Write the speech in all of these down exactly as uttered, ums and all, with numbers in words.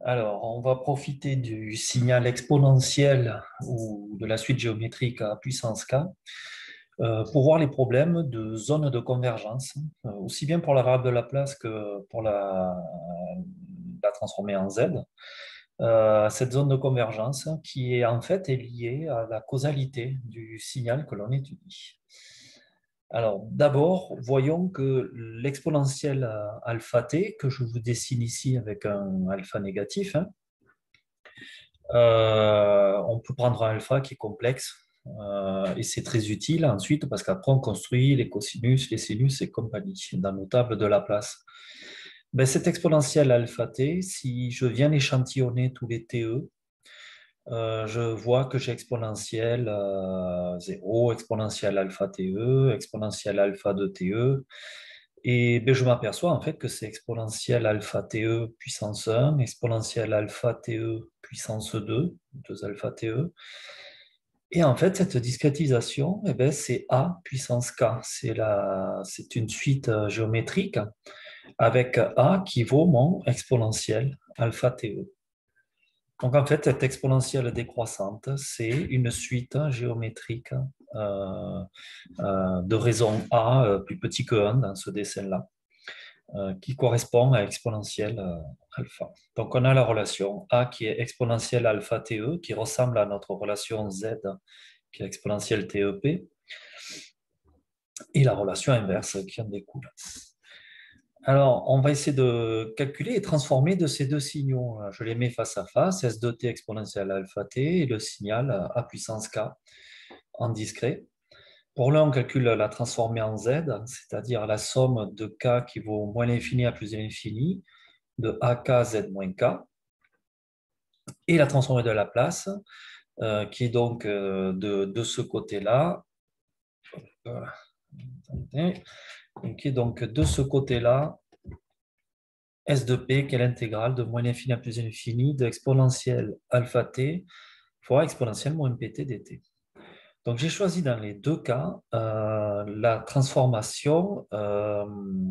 Alors, on va profiter du signal exponentiel ou de la suite géométrique à puissance k euh, pour voir les problèmes de zone de convergence, euh, aussi bien pour la variable de Laplace que pour la, la transformer en z. Euh, cette zone de convergence qui est en fait est liée à la causalité du signal que l'on étudie. Alors, d'abord, voyons que l'exponentielle alpha t, que je vous dessine ici avec un alpha négatif, hein, Euh, on peut prendre un alpha qui est complexe euh, et c'est très utile ensuite parce qu'après on construit les cosinus, les sinus et compagnie dans nos tables de Laplace. Ben, cette exponentielle alpha t, si je viens échantillonner tous les T E, euh, je vois que j'ai exponentielle euh, zéro, exponentielle alpha T E, exponentielle alpha de T E. Et ben, je m'aperçois en fait que c'est exponentielle alpha T E puissance un, exponentielle alpha T E puissance deux, deux alpha T E. Et en fait, cette discrétisation, eh ben, c'est A puissance K. C'est la, c'est une suite euh, géométrique avec A qui vaut mon exponentielle alpha T E. Donc en fait, cette exponentielle décroissante, c'est une suite géométrique euh, euh, de raison A euh, plus petit que un dans ce dessin-là, euh, qui correspond à exponentielle euh, alpha. Donc on a la relation A qui est exponentielle alpha T E, qui ressemble à notre relation Z qui est exponentielle T E P, et la relation inverse qui en découle. Alors, on va essayer de calculer et transformer de ces deux signaux. Je les mets face à face, S de t exponentielle alpha t et le signal A puissance k en discret. Pour l'un, on calcule la transformée en z, c'est-à-dire la somme de k qui vaut moins l'infini à plus l'infini, de ak z moins k, et la transformée de Laplace, euh, qui est donc euh, de, de ce côté-là, euh, qui est donc de ce côté-là, S de P, qui est l'intégrale de moins l'infini à plus l'infini de exponentielle alpha t fois exponentielle moins pt dt. Donc j'ai choisi dans les deux cas euh, la transformation euh,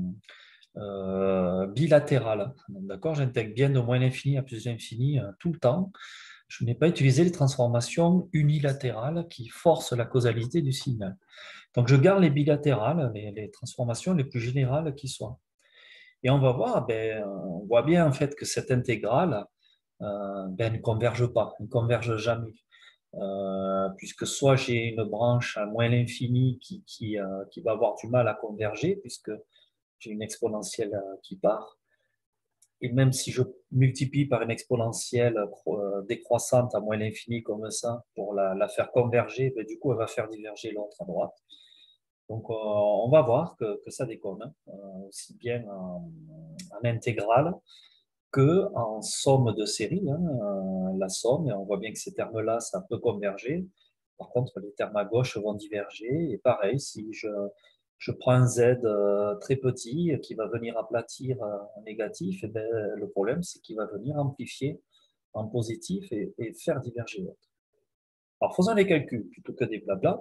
euh, bilatérale. D'accord? J'intègre bien de moins l'infini à plus l'infini euh, tout le temps. Je n'ai pas utilisé les transformations unilatérales qui forcent la causalité du signal. Donc je garde les bilatérales, les, les transformations les plus générales qui soient. Et on va voir, ben, on voit bien en fait que cette intégrale euh, ben, ne converge pas, ne converge jamais. Euh, puisque soit j'ai une branche à moins l'infini qui, qui, euh, qui va avoir du mal à converger, puisque j'ai une exponentielle euh, qui part, et même si je multiplie par une exponentielle euh, décroissante à moins l'infini comme ça, pour la, la faire converger, ben, du coup, elle va faire diverger l'autre à droite. Donc, euh, on va voir que, que ça déconne, hein, euh, aussi bien en, en intégrale que en somme de série, hein, euh, la somme, et on voit bien que ces termes-là, ça peut converger. Par contre, les termes à gauche vont diverger. Et pareil, si je, je prends un z euh, très petit qui va venir aplatir euh, en négatif, et ben, le problème, c'est qu'il va venir amplifier en positif et, et faire diverger l'autre. Alors, faisons les calculs plutôt que des blabla.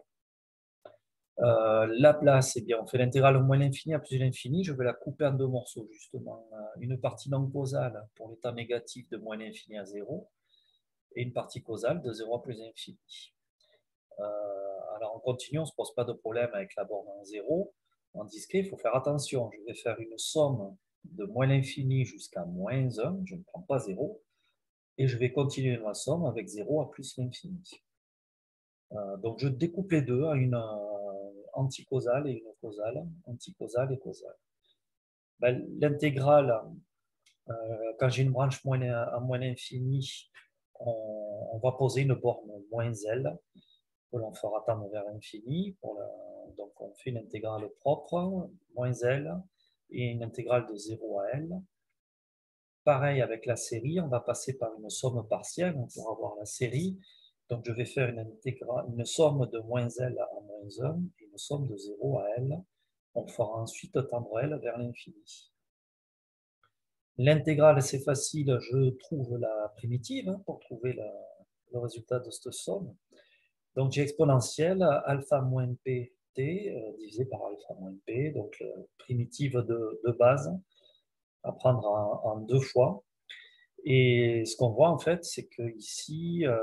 Euh, Laplace, eh bien, on fait l'intégrale au moins l'infini à plus l'infini. Je vais la couper en deux morceaux, justement. Euh, Une partie non causale pour l'état négatif de moins l'infini à zéro et une partie causale de zéro à plus l'infini. Euh, alors, en continu, on ne se pose pas de problème avec la borne en zéro. En discret, il faut faire attention. Je vais faire une somme de moins l'infini jusqu'à moins un. Je ne prends pas zéro. Et je vais continuer ma somme avec zéro à plus l'infini. Euh, donc, je découpe les deux à une euh, anticausale et une causale, anticausale et causale. Ben, l'intégrale, euh, quand j'ai une branche moins, à moins l'infini, on, on, va poser une borne moins L que l'on fera tendre vers l'infini. Donc, on fait une intégrale propre, moins L, et une intégrale de zéro à L. Pareil avec la série, on va passer par une somme partielle pour avoir la série. Donc, je vais faire une, intégrale, une somme de moins L à moins un et une somme de zéro à L. On fera ensuite tendre L vers l'infini. L'intégrale, c'est facile, je trouve la primitive hein, pour trouver la, le résultat de cette somme. Donc, j'ai exponentielle alpha moins pt euh, divisé par alpha moins p, donc euh, primitive de, de base, à prendre en, en deux fois. Et ce qu'on voit en fait, c'est que ici, euh,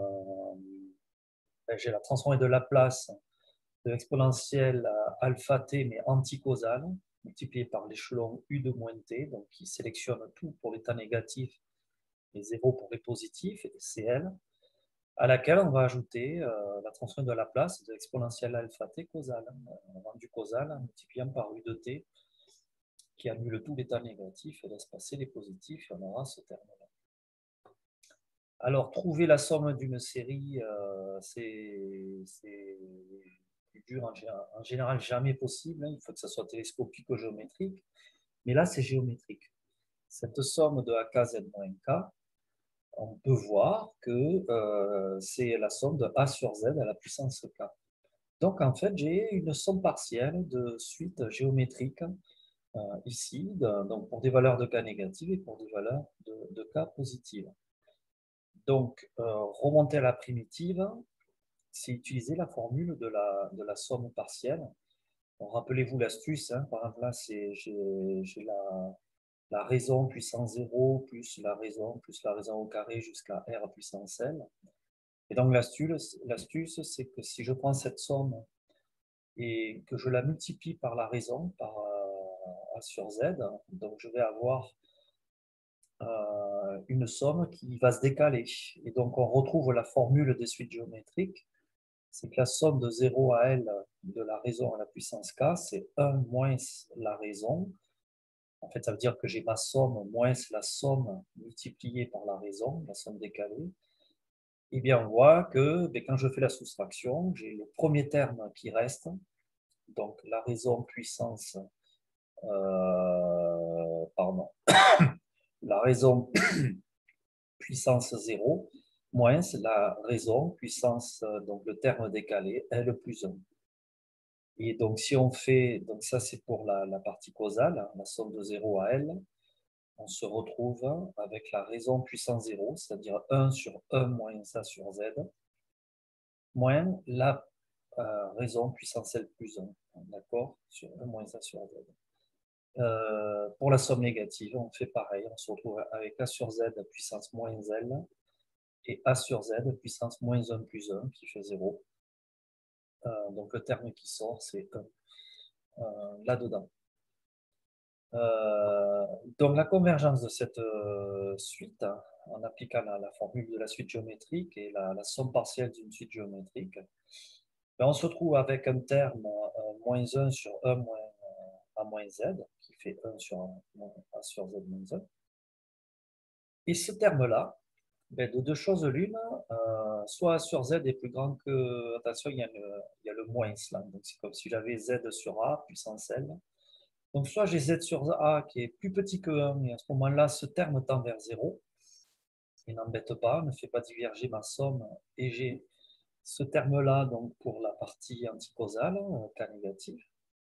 ben, j'ai la transformée de Laplace de l'exponentielle alpha t, mais anticausale, multipliée par l'échelon u de moins t, donc qui sélectionne tout pour l'état négatif et zéro pour les positifs, et Cl, à laquelle on va ajouter euh, la transformée de Laplace de l'exponentielle alpha t causale, euh, rendu causal, multipliant par u de t, qui annule tout l'état négatif et laisse passer les positifs, et on aura ce terme-là. Alors, trouver la somme d'une série, euh, c'est plus dur, en, en général jamais possible. Hein. Il faut que ça soit télescopique ou géométrique. Mais là, c'est géométrique. Cette somme de A K Z moins K, on peut voir que euh, c'est la somme de A sur Z à la puissance K. Donc, en fait, j'ai une somme partielle de suite géométrique euh, ici, de, donc pour des valeurs de K négatives et pour des valeurs de, de K positives. Donc, euh, remonter à la primitive, c'est utiliser la formule de la, de la somme partielle. Rappelez-vous l'astuce, hein, par exemple là, j'ai la, la raison puissance zéro plus la raison plus la raison au carré jusqu'à R puissance L. Et donc l'astuce, c'est que si je prends cette somme et que je la multiplie par la raison, par euh, A sur Z, donc je vais avoir euh, une somme qui va se décaler. Et donc on retrouve la formule des suites géométriques, c'est que la somme de zéro à L de la raison à la puissance K, c'est un moins la raison. En fait, ça veut dire que j'ai ma somme moins la somme multipliée par la raison, la somme décalée. Et bien, on voit que ben, quand je fais la soustraction, j'ai le premier terme qui reste, donc la raison puissance, euh, pardon, la raison puissance zéro, moins la raison puissance, donc le terme décalé, L plus un. Et donc, si on fait, donc ça c'est pour la, la partie causale, hein, la somme de zéro à L, on se retrouve avec la raison puissance zéro, c'est-à-dire un sur un moins A sur Z, moins la euh, raison puissance L plus un, d'accord, sur un moins A sur Z. Euh, pour la somme négative, on fait pareil, on se retrouve avec A sur Z puissance moins L et A sur Z puissance moins un plus un qui fait zéro. Euh, donc le terme qui sort, c'est un euh, là-dedans. Euh, donc la convergence de cette euh, suite, hein, en appliquant la, la, formule de la suite géométrique et la, la somme partielle d'une suite géométrique, ben on se trouve avec un terme euh, moins un sur un moins euh, A moins Z, qui fait un sur A sur Z moins un. Et ce terme-là, ben de deux choses l'une, euh, soit A sur Z est plus grand que... Attention, il y a le, il y a le moins là, donc c'est comme si j'avais Z sur A puissance L. Donc, soit j'ai Z sur A qui est plus petit que un, et à ce moment-là, ce terme tend vers zéro. Il n'embête pas, ne fait pas diverger ma somme. Et j'ai ce terme-là donc pour la partie anticausale, K négatif.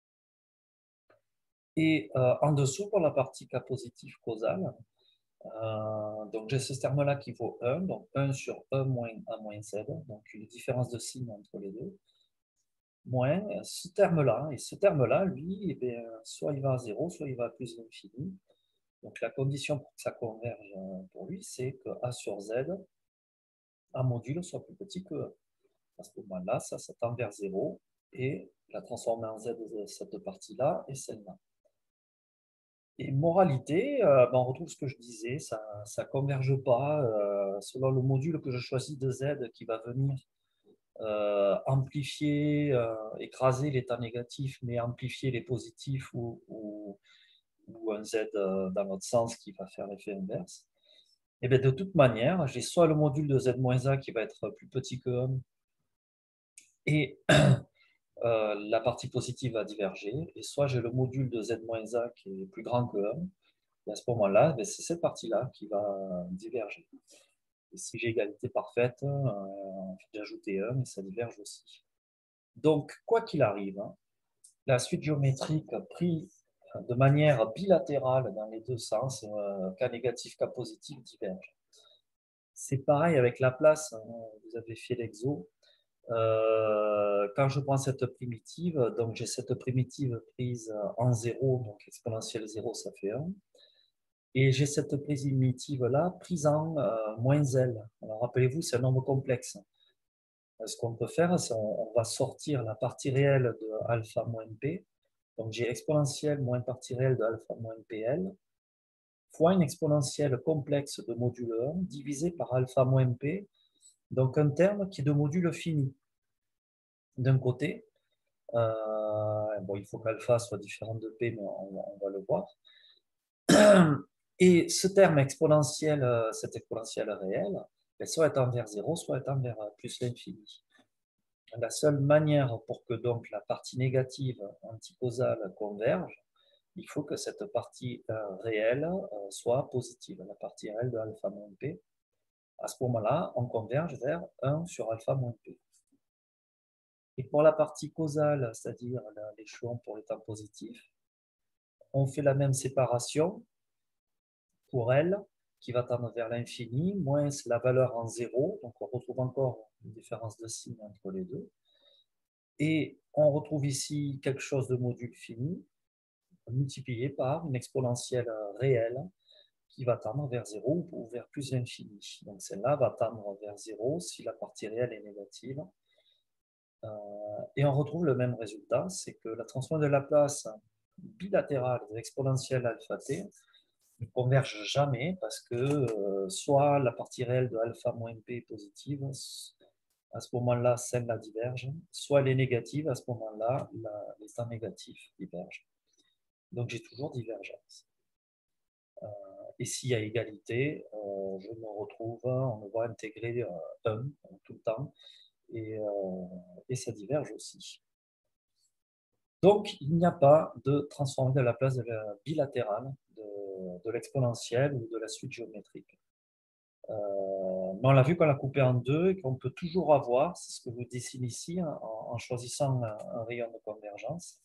Et euh, en dessous, pour la partie K positif causale, euh, donc j'ai ce terme-là qui vaut un, donc un sur un moins A moins Z, donc une différence de signe entre les deux. Moins ce terme-là, et ce terme-là, lui, eh bien, soit il va à zéro, soit il va à plus l'infini. Donc la condition pour que ça converge pour lui, c'est que A sur Z, A module soit plus petit que un. À ce moment-là, ça, ça tend vers zéro, et la transformée en Z de cette partie-là est celle-là. Et moralité, euh, ben on retrouve ce que je disais, ça ne converge pas euh, selon le module que je choisis de Z qui va venir euh, amplifier, euh, écraser l'état négatif, mais amplifier les positifs ou, ou, ou un Z euh, dans l'autre sens qui va faire l'effet inverse. Et bien, de toute manière, j'ai soit le module de Z-A qui va être plus petit que un et euh, la partie positive va diverger, et soit j'ai le module de Z-A qui est plus grand que un, et à ce moment-là, c'est cette partie-là qui va diverger. Et si j'ai égalité parfaite, euh, j'ajouter un et ça diverge aussi. Donc, quoi qu'il arrive, hein, la suite géométrique prise de manière bilatérale dans les deux sens, euh, K négatif, K positif, diverge. C'est pareil avec Laplace, hein, vous avez fait l'exo. Euh, quand je prends cette primitive, donc j'ai cette primitive prise en zéro, donc exponentielle zéro, ça fait un. Et j'ai cette primitive-là prise en euh, moins L. Alors rappelez-vous, c'est un nombre complexe. Ce qu'on peut faire, c'est on, on va sortir la partie réelle de alpha moins p. Donc j'ai exponentielle moins partie réelle de alpha moins pl fois une exponentielle complexe de module un divisé par alpha moins p, donc un terme qui est de module fini. D'un côté, euh, bon, il faut qu'alpha soit différent de p, mais on, on va le voir. Et ce terme exponentiel, cette exponentielle réelle, ben, soit est envers zéro, soit est envers plus l'infini. La seule manière pour que donc la partie négative anticausale converge, il faut que cette partie euh, réelle euh, soit positive, la partie réelle de alpha moins p. À ce moment-là, on converge vers un sur alpha moins p. Et pour la partie causale, c'est-à-dire l'échelon pour les temps positifs, on fait la même séparation pour L qui va tendre vers l'infini, moins la valeur en zéro, donc on retrouve encore une différence de signe entre les deux. Et on retrouve ici quelque chose de module fini, multiplié par une exponentielle réelle qui va tendre vers zéro ou vers plus l'infini. Donc celle-là va tendre vers zéro si la partie réelle est négative. Euh, et on retrouve le même résultat, c'est que la transformée de Laplace bilatérale de l'exponentielle alpha t ne converge jamais parce que euh, soit la partie réelle de alpha moins p est positive, à ce moment-là, celle-là diverge, soit elle est négative, à ce moment-là, les temps négatifs divergent. Donc j'ai toujours divergence. Euh, et s'il y a égalité, euh, je me retrouve, on me voit intégrer euh, un tout le temps, et, euh, et ça diverge aussi. Donc, il n'y a pas de transformée de Laplace de la bilatérale de, de l'exponentielle ou de la suite géométrique. Euh, mais on l'a vu qu'on l'a coupé en deux et qu'on peut toujours avoir, c'est ce que vous dessinez ici, en, en choisissant un, un rayon de convergence.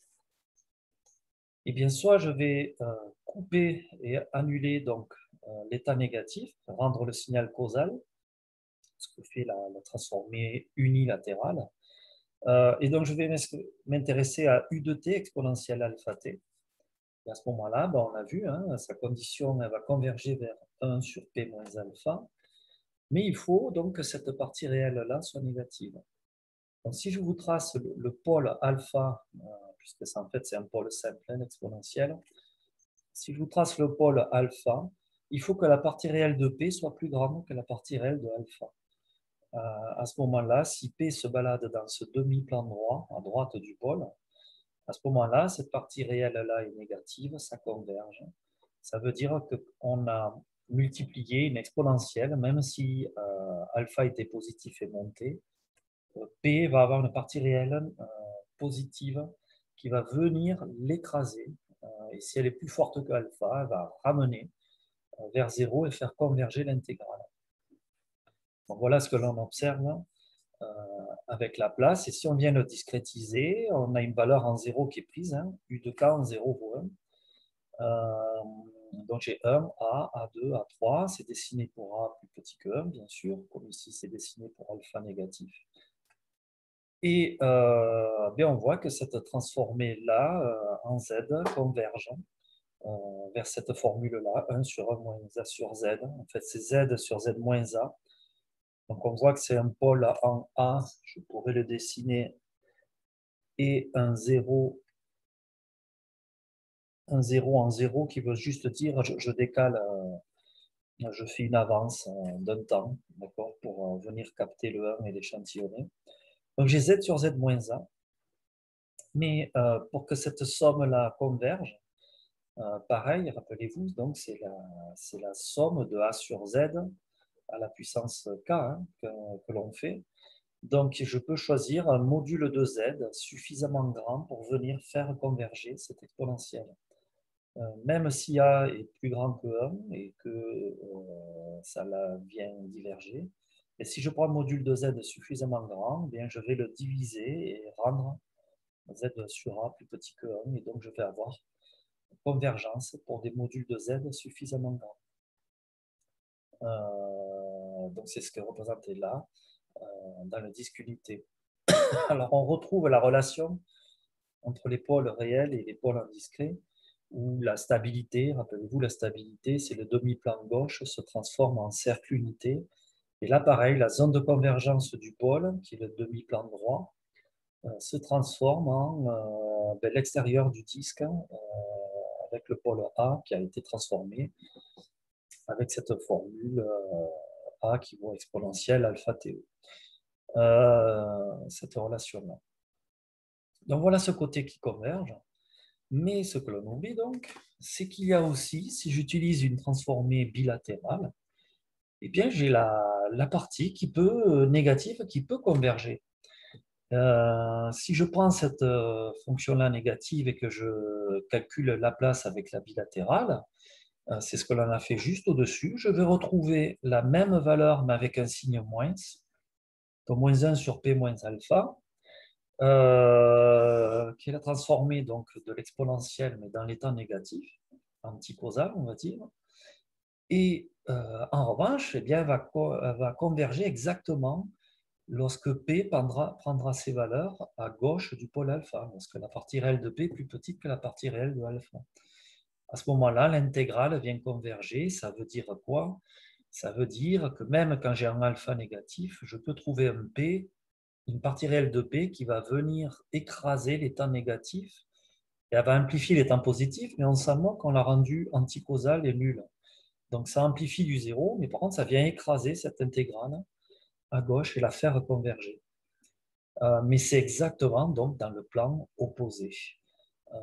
Et bien, soit je vais euh, couper et annuler donc euh, l'état négatif, rendre le signal causal, ce que fait la, la transformée unilatérale. Euh, et donc, je vais m'intéresser à U de t exponentielle alpha t. Et à ce moment-là, ben, on a vu, hein, sa condition elle va converger vers un sur p moins alpha. Mais il faut donc que cette partie réelle-là soit négative. Donc, si je vous trace le, le pôle alpha, euh, puisque ça, en fait, c'est un pôle simple, hein, exponentiel, si je vous trace le pôle alpha, il faut que la partie réelle de p soit plus grande que la partie réelle de alpha. Euh, à ce moment-là, si p se balade dans ce demi-plan droit, à droite du pôle, à ce moment-là, cette partie réelle-là est négative, ça converge. Ça veut dire qu'on a multiplié une exponentielle, même si euh, alpha était positif et monté, euh, p va avoir une partie réelle euh, positive qui va venir l'écraser. Euh, et si elle est plus forte que alpha, elle va ramener euh, vers zéro et faire converger l'intégrale. Donc voilà ce que l'on observe euh, avec Laplace. Et si on vient le discrétiser, on a une valeur en zéro qui est prise, hein, U de k en zéro vaut un. Euh, donc j'ai un, A, A deux, A trois, c'est dessiné pour A plus petit que un, bien sûr, comme ici c'est dessiné pour alpha négatif. Et euh, bien on voit que cette transformée-là euh, en Z converge euh, vers cette formule-là, un sur un moins A sur Z. En fait, c'est Z sur Z moins A. Donc on voit que c'est un pôle en A, je pourrais le dessiner, et un zéro, un zéro en zéro qui veut juste dire, je, je décale, euh, je fais une avance euh, d'un temps, d'accord, pour euh, venir capter le un et l'échantillonner. Donc j'ai Z sur Z moins A, mais euh, pour que cette somme-là converge, euh, pareil, rappelez-vous, donc c'est la, c'est la somme de A sur Z à la puissance K hein, que, que l'on fait. Donc, je peux choisir un module de Z suffisamment grand pour venir faire converger cette exponentielle. Euh, même si A est plus grand que un et que euh, ça la vient diverger, et si je prends un module de Z suffisamment grand, eh bien, je vais le diviser et rendre Z sur A plus petit que un, et donc je vais avoir une convergence pour des modules de Z suffisamment grands. Euh, donc, c'est ce que représenté là euh, dans le disque unité. Alors, on retrouve la relation entre les pôles réels et les pôles indiscrets. où la stabilité, rappelez-vous, la stabilité, c'est le demi-plan gauche se transforme en cercle unité. Et là, pareil, la zone de convergence du pôle, qui est le demi-plan droit, euh, se transforme en euh, ben, l'extérieur du disque, euh, avec le pôle A qui a été transformé avec cette formule euh, A qui vaut exponentielle alpha T E. Euh, cette relation-là. Donc voilà ce côté qui converge. Mais ce que l'on oublie donc, c'est qu'il y a aussi, si j'utilise une transformée bilatérale, eh bien j'ai la, la partie qui peut, euh, négative qui peut converger. Euh, si je prends cette euh, fonction-là négative et que je calcule la place avec la bilatérale, euh, c'est ce que l'on a fait juste au-dessus, je vais retrouver la même valeur mais avec un signe moins, donc moins un sur P moins alpha, euh, qui est la transformée donc, de l'exponentielle mais dans l'état négatif, anticausal on va dire. Et euh, en revanche, eh bien, elle, va co elle va converger exactement lorsque P prendra, prendra ses valeurs à gauche du pôle alpha, lorsque la partie réelle de P est plus petite que la partie réelle de alpha. À ce moment-là, l'intégrale vient converger. Ça veut dire quoi? Ça veut dire que même quand j'ai un alpha négatif, je peux trouver un P, une partie réelle de P qui va venir écraser les temps négatifs et elle va amplifier les temps positifs, mais on s'en moque, on l'a rendu anticausal et nul. Donc ça amplifie du zéro, mais par contre, ça vient écraser cette intégrale à gauche et la faire converger. Euh, mais c'est exactement donc dans le plan opposé. Euh,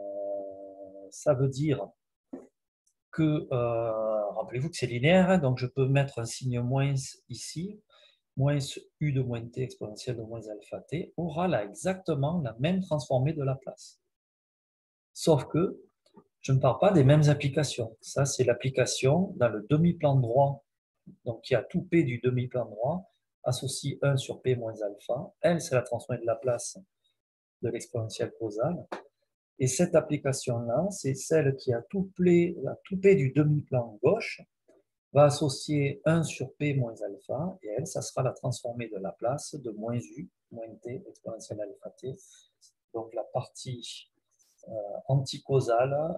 ça veut dire que, euh, rappelez-vous que c'est linéaire, hein, donc je peux mettre un signe moins ici, moins u de moins t exponentielle de moins alpha t aura là exactement la même transformée de la place. Sauf que je ne parle pas des mêmes applications. Ça, c'est l'application dans le demi-plan droit, donc il y a tout P du demi-plan droit, associe un sur P moins alpha. Elle, c'est la transformée de la place de l'exponentielle causale. Et cette application-là, c'est celle qui a tout P, tout P du demi-plan gauche, va associer un sur P moins alpha, et elle, ça sera la transformée de la place de moins U, moins T, exponentielle alpha T. Donc la partie euh, anticausale,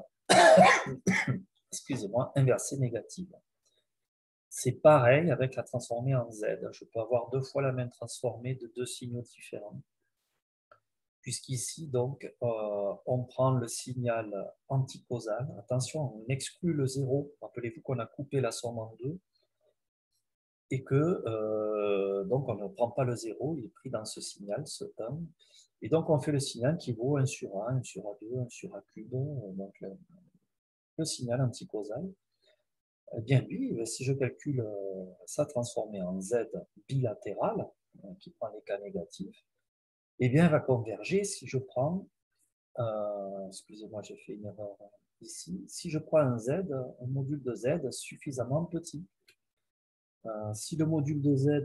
excusez-moi, inversée négative. C'est pareil avec la transformée en Z. Je peux avoir deux fois la même transformée de deux signaux différents. Puisqu'ici, donc, euh, on prend le signal anticausal. Attention, on exclut le zéro. Rappelez-vous qu'on a coupé la somme en deux et que euh, donc on ne prend pas le zéro, il est pris dans ce signal, ce un. Et donc, on fait le signal qui vaut un sur A, un sur A deux, un sur A cube, donc le, le signal anticausal. Eh bien, lui, si je calcule euh, ça transformé en Z bilatéral, qui prend les cas négatifs, eh bien, elle va converger si je prends, euh, excusez-moi, j'ai fait une erreur ici, si je prends un Z, un module de Z suffisamment petit. Euh, si le module de Z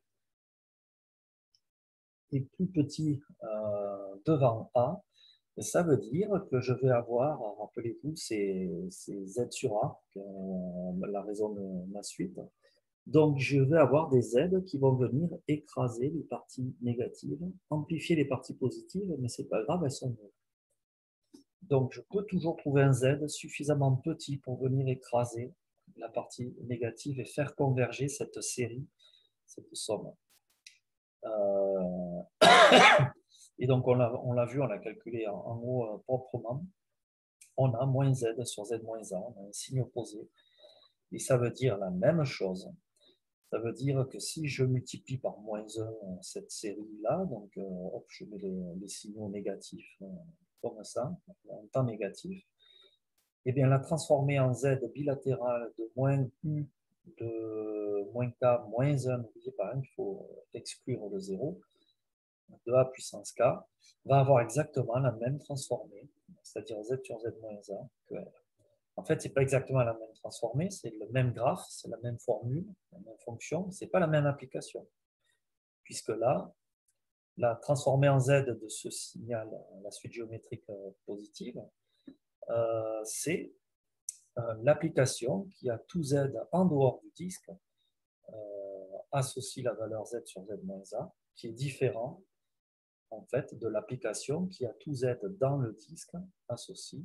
est plus petit euh, devant A, ça veut dire que je vais avoir, rappelez-vous, c'est Z sur A, euh, la raison de ma suite. Donc, je vais avoir des Z qui vont venir écraser les parties négatives, amplifier les parties positives, mais ce n'est pas grave, elles sont nulles. Donc, je peux toujours trouver un Z suffisamment petit pour venir écraser la partie négative et faire converger cette série, cette somme. Euh... Et donc, on l'a vu, on l'a calculé en, en haut euh, proprement. On a moins Z sur Z moins A, on a un signe opposé. Et ça veut dire la même chose. Ça veut dire que si je multiplie par moins un cette série-là, donc euh, hop, je mets les, les signaux négatifs euh, comme ça, en temps négatif, et bien la transformer en Z bilatérale de moins U de moins K moins un, n'oubliez pas, il faut exclure le zéro, de A puissance K, va avoir exactement la même transformée, c'est-à-dire Z sur Z moins un que L. En fait, ce n'est pas exactement la même transformée, c'est le même graphe, c'est la même formule, la même fonction, mais ce n'est pas la même application. Puisque là, la transformée en Z de ce signal, la suite géométrique positive, euh, c'est euh, l'application qui a tout Z en dehors du disque, euh, associe la valeur Z sur Z moins A, qui est différent en fait de l'application qui a tout Z dans le disque, associe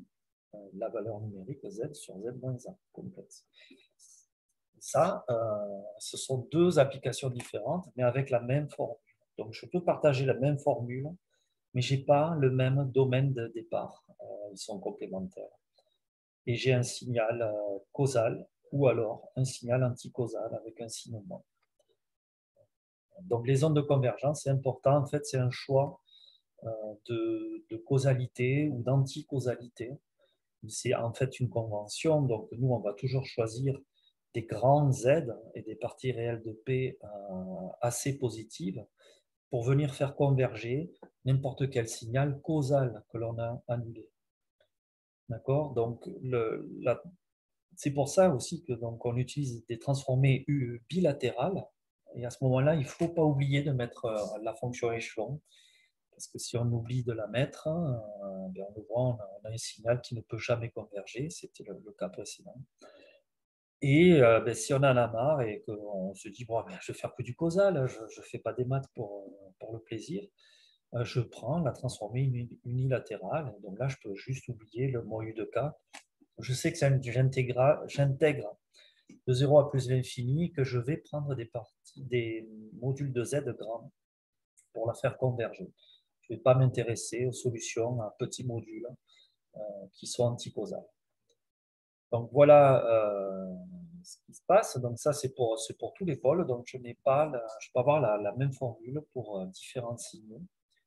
euh, la valeur numérique z sur z moins un complexe. Ça, euh, ce sont deux applications différentes, mais avec la même formule. Donc, je peux partager la même formule, mais je n'ai pas le même domaine de départ. Euh, ils sont complémentaires. Et j'ai un signal euh, causal ou alors un signal anticausal avec un signe moins. Donc, les ondes de convergence, c'est important. En fait, c'est un choix euh, de, de causalité ou d'anticausalité. C'est en fait une convention. Donc, nous, on va toujours choisir des grands Z et des parties réelles de P euh, assez positives pour venir faire converger n'importe quel signal causal que l'on a annulé. D'accord? Donc, le, la, c'est pour ça aussi que donc, on utilise des transformées bilatérales. Et à ce moment-là, il ne faut pas oublier de mettre euh, la fonction échelon. Parce que si on oublie de la mettre, euh, bien on, voit, on, a, on a un signal qui ne peut jamais converger. C'était le, le cas précédent. Et euh, ben, si on en a marre et qu'on se dit, bon, ben, je vais faire que du causal, je ne fais pas des maths pour, pour le plaisir, euh, je prends la transformée unilatérale. Donc là, je peux juste oublier le mot U de K. Je sais que j'intègre de zéro à plus l'infini, que je vais prendre des, parties, des modules de Z grands pour la faire converger. Je ne vais pas m'intéresser aux solutions à petits modules euh, qui sont anticausales. Donc voilà euh, ce qui se passe. Donc ça, c'est pour, pour tous les pôles. Donc je n'ai pas, la, je peux avoir la, la même formule pour euh, différents signaux.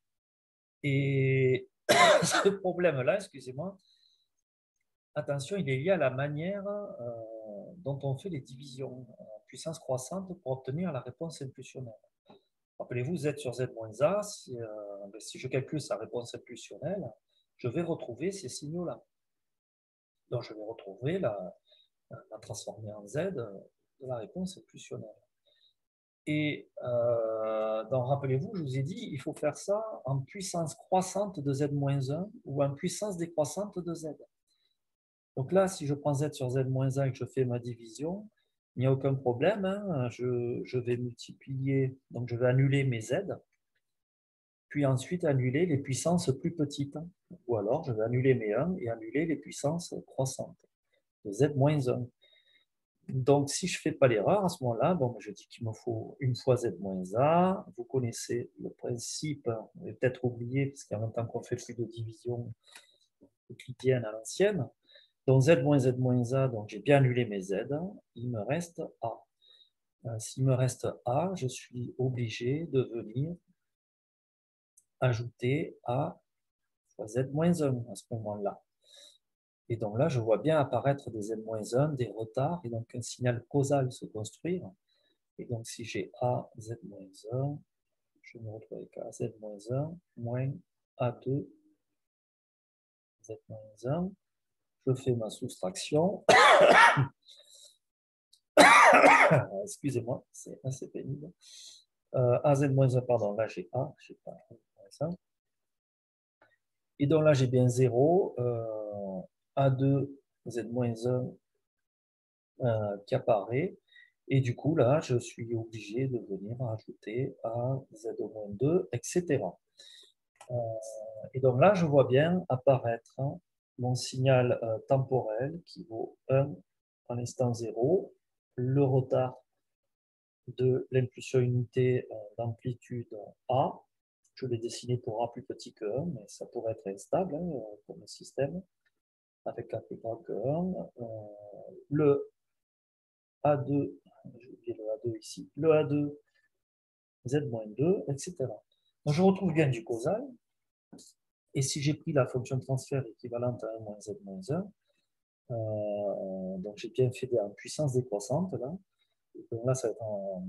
Et ce problème-là, excusez-moi, attention, il est lié à la manière euh, dont on fait les divisions en puissance croissante pour obtenir la réponse impulsionnelle. Rappelez-vous, Z sur Z moins A, si, euh, si je calcule sa réponse impulsionnelle, je vais retrouver ces signaux-là. Donc je vais retrouver la, la transformée en Z de la réponse impulsionnelle. Et euh, donc rappelez-vous, je vous ai dit, il faut faire ça en puissance croissante de Z moins un ou en puissance décroissante de Z. Donc là, si je prends Z sur Z moins un et que je fais ma division, il n'y a aucun problème. Hein, je, je vais multiplier, donc je vais annuler mes Z, puis ensuite annuler les puissances plus petites. Ou alors, je vais annuler mes un et annuler les puissances croissantes de Z moins un. Donc, si je ne fais pas l'erreur, à ce moment-là, bon, je dis qu'il me faut une fois Z moins A. Vous connaissez le principe, vous avez peut-être oublié, parce qu'en même temps qu'on fait plus de division euclidienne à l'ancienne. Donc, Z moins Z moins A, donc j'ai bien annulé mes Z. Il me reste A. S'il me reste A, je suis obligé de venir ajouter A fois Z moins un à ce moment-là. Et donc là, je vois bien apparaître des Z moins un, des retards, et donc un signal causal se construire. Et donc si j'ai A, Z moins un, je me retrouve avec A, Z moins un, moins A deux, Z moins un. Je fais ma soustraction. Excusez-moi, c'est assez pénible. Euh, A Z moins un, pardon, là j'ai A, j'ai pas A moins un. Et donc là j'ai bien zéro, euh, A deux, Z moins un euh, qui apparaît. Et du coup, là, je suis obligé de venir ajouter A, Z moins deux, et cetera. Euh, et donc là, je vois bien apparaître hein, mon signal euh, temporel qui vaut un à l'instant zéro, le retard de l'impulsion unité euh, d'amplitude A. Je l'ai dessiné pour A plus petit que un, mais ça pourrait être instable hein, comme système, avec A plus grand que un. Euh, le A deux, j'ai oublié le A deux ici, le A deux, Z moins deux, et cetera. Donc je retrouve bien du causal. Et si j'ai pris la fonction de transfert équivalente à un moins Z moins un, euh, donc j'ai bien fait en puissance décroissante là. Donc là, ça va être en,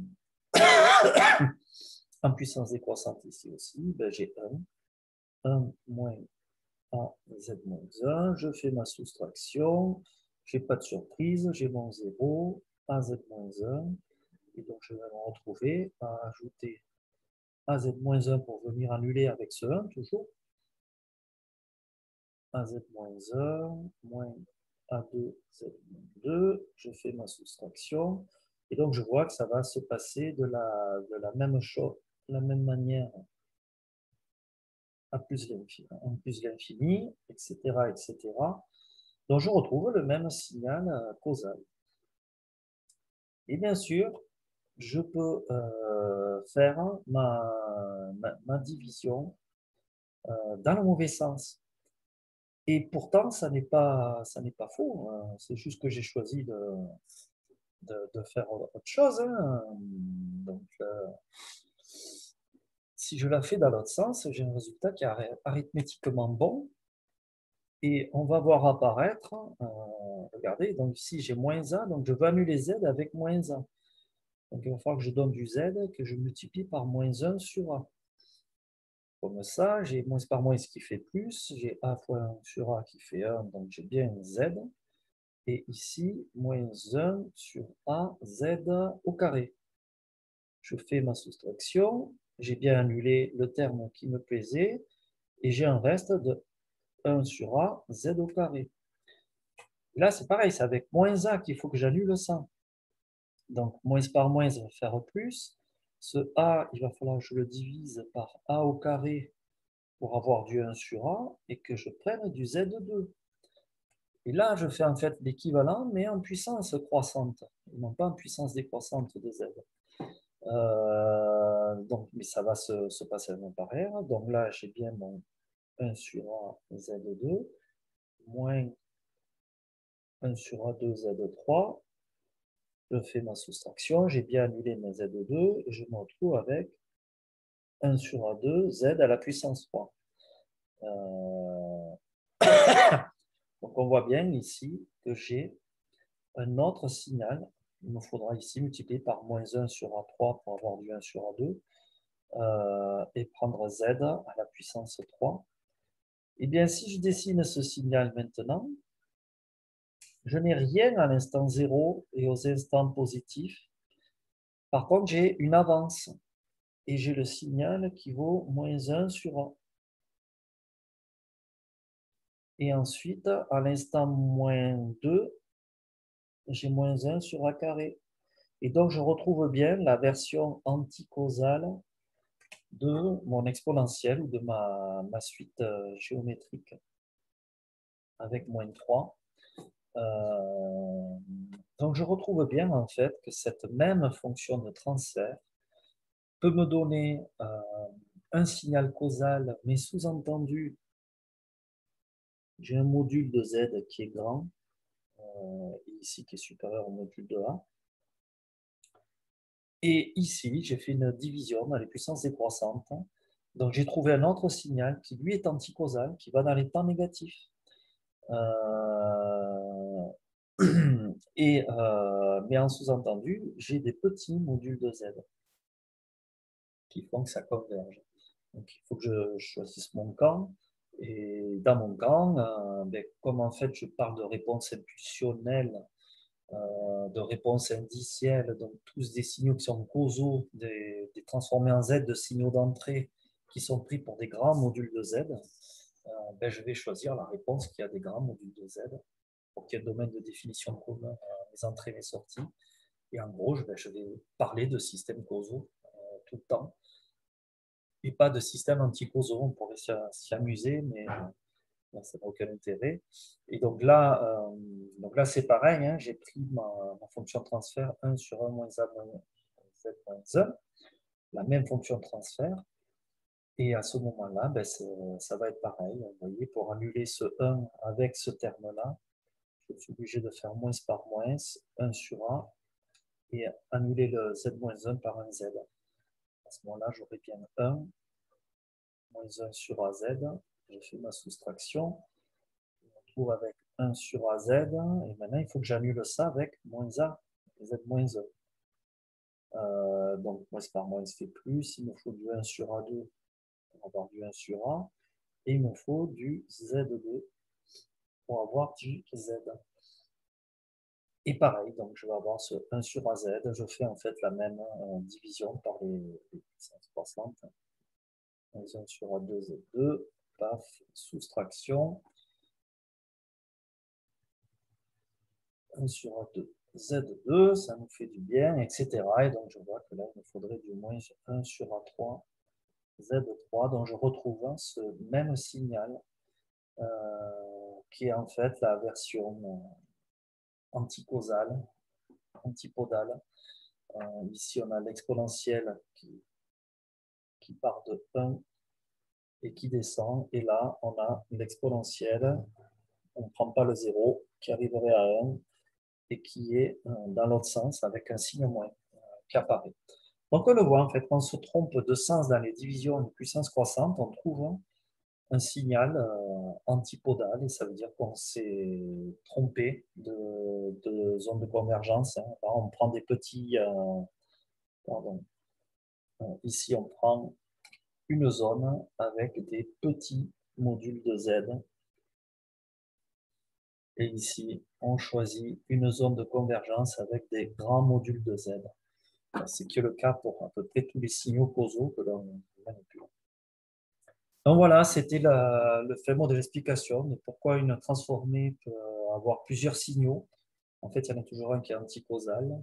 en puissance décroissante ici aussi. Ben, j'ai un, un moins A Z moins un. Je fais ma soustraction. Je n'ai pas de surprise. J'ai mon zéro, A Z moins un. Et donc, je vais me retrouver à ajouter A Z moins un pour venir annuler avec ce un toujours. A Z moins un, moins A deux, Z moins deux. Je fais ma soustraction. Et donc, je vois que ça va se passer de la, de la même chose, de la même manière à plus l'infini, en plus l'infini, et cetera, et cetera. Donc, je retrouve le même signal euh, causal. Et bien sûr, je peux euh, faire ma, ma, ma division euh, dans le mauvais sens. Et pourtant, ça n'est pas, ça n'est pas faux, hein. C'est juste que j'ai choisi de, de, de faire autre chose, hein. Donc, euh, si je la fais dans l'autre sens, j'ai un résultat qui est arithmétiquement bon. Et on va voir apparaître, euh, regardez, donc ici j'ai moins un, donc je veux annuler z avec moins un. Donc il va falloir que je donne du z que je multiplie par moins un sur a. Comme ça, j'ai moins par moins qui fait plus, j'ai a fois un sur a qui fait un, donc j'ai bien un z. Et ici, moins un sur a, z au carré. Je fais ma soustraction, j'ai bien annulé le terme qui me plaisait, et j'ai un reste de un sur a, z au carré. Là, c'est pareil, c'est avec moins a qu'il faut que j'annule ça. Donc, moins par moins, ça va faire plus. Ce a, il va falloir que je le divise par a au carré pour avoir du un sur a et que je prenne du z deux. Et là, je fais en fait l'équivalent, mais en puissance croissante, et non pas en puissance décroissante de z. Euh, donc, mais ça va se, se passer à même pareil. Donc là, j'ai bien mon un sur a z deux moins un sur a deux z trois. Je fais ma soustraction, j'ai bien annulé mes z deux et je me retrouve avec un sur a deux z à la puissance trois. Euh... Donc on voit bien ici que j'ai un autre signal. Il me faudra ici multiplier par moins un sur a trois pour avoir du un sur a deux euh, et prendre z à la puissance trois. Et bien si je dessine ce signal maintenant, je n'ai rien à l'instant zéro et aux instants positifs. Par contre, j'ai une avance. Et j'ai le signal qui vaut moins un sur a. Et ensuite, à l'instant moins deux, j'ai moins un sur a carré. Et donc, je retrouve bien la version anticausale de mon exponentielle ou de ma, ma suite euh, géométrique avec moins trois. Euh, donc, je retrouve bien en fait que cette même fonction de transfert peut me donner euh, un signal causal, mais sous-entendu, j'ai un module de z qui est grand, euh, ici qui est supérieur au module de a. Et ici, j'ai fait une division dans les puissances décroissantes. Donc, j'ai trouvé un autre signal qui, lui, est anticausal, qui va dans les temps négatifs. Euh... Et, euh... Mais en sous-entendu, j'ai des petits modules de z qui font que ça converge. Donc, il faut que je choisisse mon camp. Et dans mon camp, euh, ben, comme en fait je parle de réponse impulsionnelle, euh, de réponse indicielle, donc tous des signaux qui sont causaux, des, des transformés en z de signaux d'entrée qui sont pris pour des grands modules de z, euh, ben, je vais choisir la réponse qui a des grands modules de z pour qu'il y ait un domaine de définition commun à mes entrées et mes sorties. Et en gros, je, ben, je vais parler de systèmes causaux euh, tout le temps et pas de systèmes anticausaux. On pourrait s'y amuser, mais euh, ça n'a aucun intérêt. Et donc là, euh, donc là c'est pareil, hein, j'ai pris ma, ma, fonction de transfert un sur un moins a moins z moins un, la même fonction de transfert. Et à ce moment-là, ben, ça va être pareil. Vous voyez, pour annuler ce un avec ce terme-là, je suis obligé de faire moins par moins, un sur a, et annuler le z moins un par un z. À ce moment-là, j'aurai bien un moins un sur az. Je fais ma soustraction. Je me retrouve avec un sur az. Et maintenant, il faut que j'annule ça avec moins a, z moins un. Euh, donc, moins par moins fait plus. Il me faut du un sur a deux pour avoir du un sur a. Et il me faut du z deux pour avoir du z. Et pareil, donc je vais avoir ce un sur az. Je fais en fait la même euh, division par les, les puissances croissantes. un sur a deux, z deux. Paf, soustraction. un sur a deux, z deux, ça nous fait du bien, et cetera. Et donc, je vois que là, il me faudrait du moins un sur a trois, z trois. Donc, je retrouve ce même signal euh, qui est en fait la version euh, anticausale, antipodale. Euh, ici, on a l'exponentielle qui, qui part de un et qui descend. Et là, on a l'exponentielle, on ne prend pas le zéro, qui arriverait à un et qui est euh, dans l'autre sens avec un signe moins euh, qui apparaît. Donc, on le voit, en fait, quand on se trompe de sens dans les divisions de puissance croissante, on trouve un signal euh, antipodal, et ça veut dire qu'on s'est trompé de, de zone de convergence. Hein. Là, on prend des petits... Euh, pardon. Euh, ici, on prend une zone avec des petits modules de Z. Et ici, on choisit une zone de convergence avec des grands modules de Z. C'est qui est le cas pour à peu près tous les signaux causaux que l'on manipule. Donc voilà, c'était le fait mot de l'explication de pourquoi une transformée peut avoir plusieurs signaux. En fait, il y en a toujours un qui est anticausal.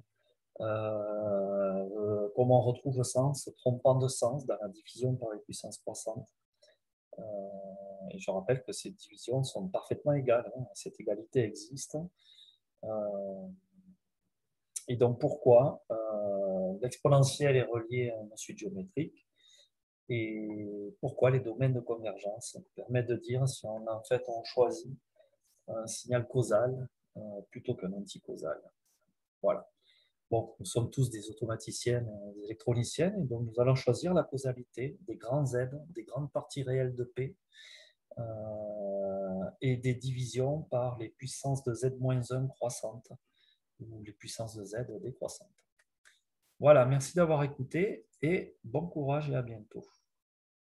Euh, comment on retrouve ça en se trompant de sens dans la division par les puissances croissantes. Euh, et je rappelle que ces divisions sont parfaitement égales. Hein. Cette égalité existe. Euh, et donc pourquoi euh, l'exponentielle est reliée à une suite géométrique et pourquoi les domaines de convergence permettent de dire si on, en fait, on choisit un signal causal euh, plutôt qu'un anticausal. Voilà. Bon, nous sommes tous des automaticiennes, des électroniciennes, et donc nous allons choisir la causalité des grands Z, des grandes parties réelles de P, euh, et des divisions par les puissances de Z moins un croissantes, ou les puissances de Z décroissantes. Voilà, merci d'avoir écouté, et bon courage et à bientôt.